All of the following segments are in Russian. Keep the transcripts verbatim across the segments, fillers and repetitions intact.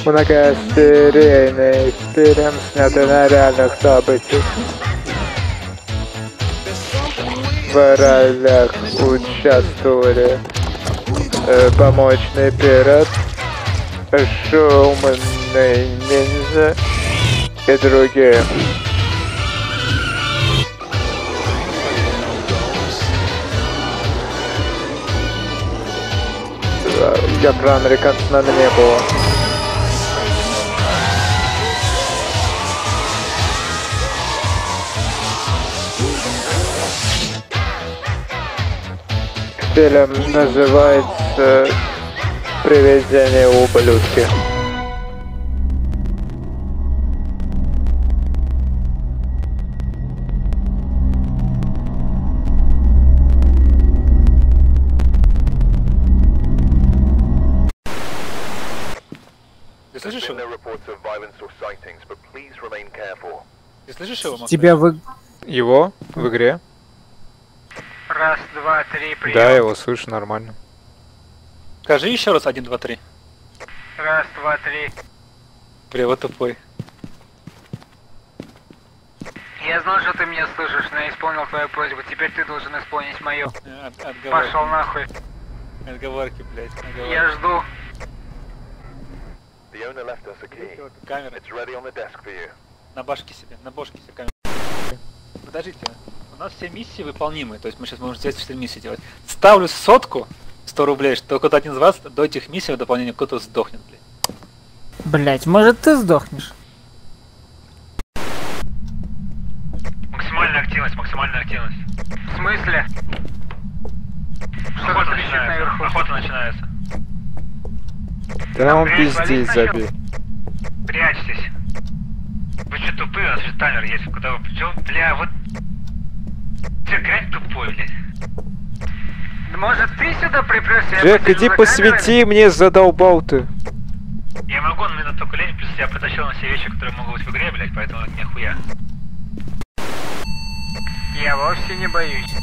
Многосерийный фильм, снятый на реальных событиях. В ролях участвовали э, помощный пират, шумный ниндзя и другие. Я про американцев, наверное, не было. Фильм называется «Привидение ублюдки». Ты слышишь его? Ты слышишь его, Макс? Тебя вы... Его в игре? Раз, два, три, прием. Да, я его слышу нормально. Скажи еще раз один, два, три. Раз, два, три. Бля, вот тупой. Я знал, что ты меня слышишь, но я исполнил твою просьбу. Теперь ты должен исполнить мою. От, отговорки. Пошел нахуй. Отговорки, блядь. Отговорки. Я жду. Камера. На башке себе, на бошке себе камеру. Подождите, у нас все миссии выполнимы, то есть мы сейчас можем здесь четыре миссии делать. Ставлю сотку, сто рублей, что кто-то один из вас до этих миссий в дополнение кто-то сдохнет, блядь. Блять, может ты сдохнешь? Максимальная активность, максимальная активность. В смысле? Охота Что-то трещит начинается. наверху. Охота начинается. Да он блядь, пиздец валить забей. Прячьтесь. Вы что тупые, у нас же таймер есть. Куда вы причем? Бля, вот... Ты грязь тупой, блядь. Да может ты сюда приплёшься? Джек, иди посвети мне, задолбал ты. Я могу, но мне на только лень, плюс я притащил на все вещи, которые могут быть в игре, блядь, поэтому это нихуя. Я вовсе не боюсь.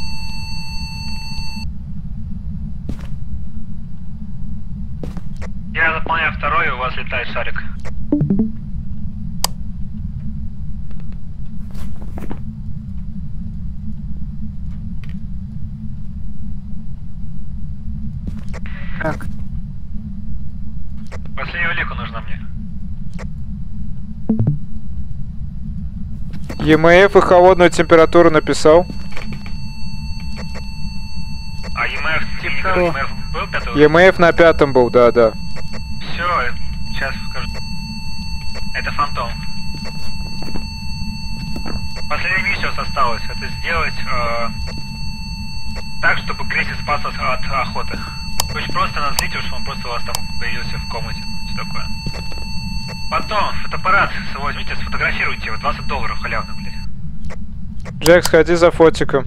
Я заполняю второй, и у вас летает шарик. Как? Последняя улика нужна мне. ЕМФ и холодную температуру написал. А ЕМФ, Типа типа, того. ЕМФ был пятого? ЕМФ на пятом был, да, да. Все, сейчас покажу. Это фантом. Последняя миссия у вас осталась. Это сделать э, так, чтобы Грейси спас вас от охоты. Очень просто надо злить, что он просто у вас там появился в комнате. Все такое. Потом фотоаппарат свой возьмите, сфотографируйте его. двадцать долларов халявных, блядь. Джек, сходи за фотиком.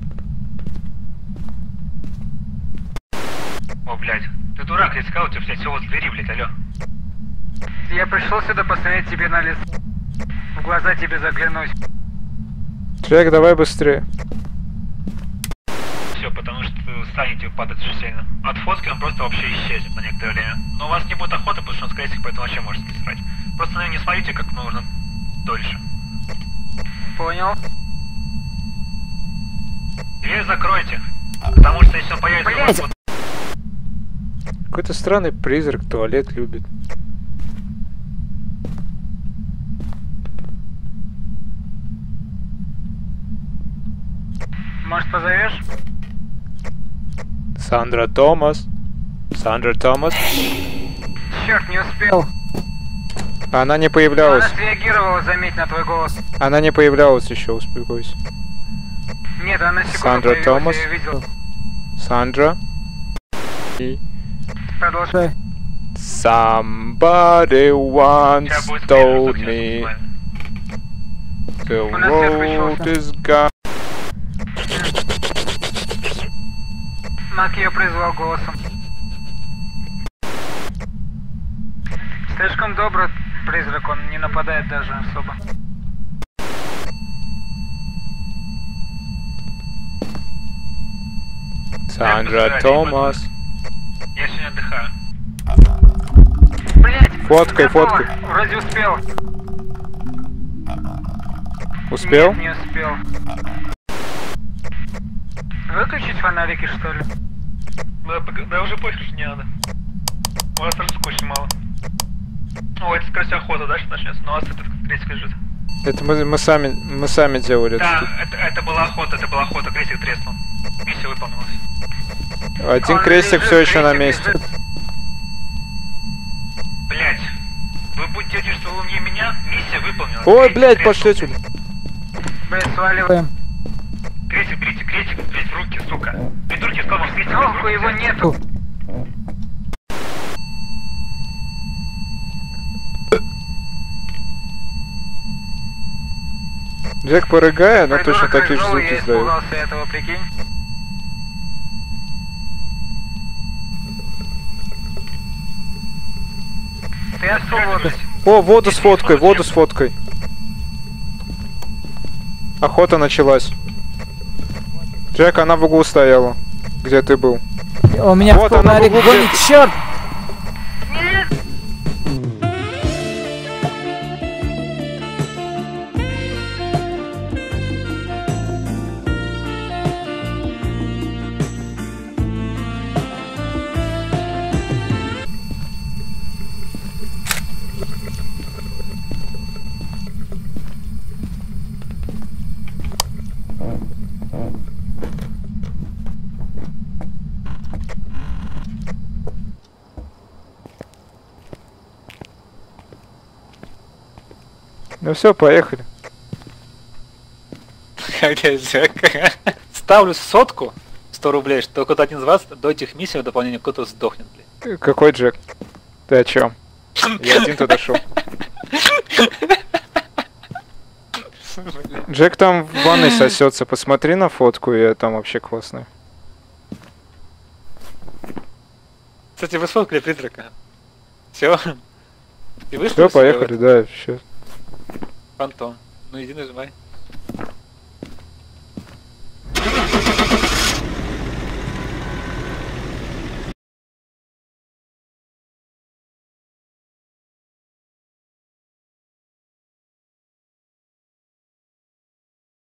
О, блядь. Ты дурак, я сказал, у тебя, блядь, все возле двери, блядь, алло. Я пришел сюда посмотреть тебе на лицо. В глаза тебе заглянуть. Джек, давай быстрее. Все, потому что вы станете падать очень сильно. От фотки он просто вообще исчезнет на некоторое время. Но у вас не будет охоты, потому что он скорее всего, поэтому вообще может не срать. Просто на него не смотрите, как нужно дольше. Понял? Дверь закройте. Потому что если он появится... у вас Блядь! вот- Какой-то странный призрак туалет любит. Может позовешь? Сандра Томас. Сандра Томас. Черт, не успел. Она не Она появлялась. среагировала, заметь, на твой голос. Она не появлялась еще, успокойся. Нет, она секунду Сандра появилась, Томас. я её видел. Сандра. И... Продолжай. Somebody once Сейчас будет told спойлер, me совсем the У нас свет road включился. is gone. Мак ее призвал голосом. Слишком добрый призрак, он не нападает даже особо. Сандра Томас. Я сегодня отдыхаю. Блять! Фоткай, Готово. фоткай. Вроде успел. Успел? Нет, не успел. Выключить фонарики, что ли? Да, пог- да уже похер, что не надо. У вас русских очень мало. О, это, скорее всего, охота дальше начнется, но у вас это крестик лежит. Это мы, мы сами мы сами делали. Да, это. это, это была охота, это была охота, крестик треснул. Миссия выполнилась. Один Он крестик лежит, все еще на крестик месте. лежит. Блять, вы будете говорить, что вы умнее меня, миссия выполнилась. Ой, Крестик блядь, треснул. пошли отсюда. Блядь, сваливаем. Крестик, берите, крестик, блять, в руки, сука. Придурки, сказал вам крестик в Нахуй руки. его взять. нету. Джек порыгая, но Придурок точно такие же рыгнул, звуки я издает. испугался этого, прикинь. Ты открыл воду. О, воду с фоткой, воду с фоткой. Охота началась. Джек, она в углу стояла. Где ты был? У меня Вот она фонарик в углу, гонит, черт! Ну все, поехали. Когда Джек. Ставлю сотку, сто рублей, что кто-то один из вас до этих миссий в дополнение кто-то сдохнет, блядь. Какой Джек? Ты о чем? Я один туда шел. Джек там в ванной сосется. Посмотри на фотку, я там вообще классный. Кстати, вы сфоткали призрака. Все. И вы Все, поехали, да, все. Фантом. Ну иди нажимай.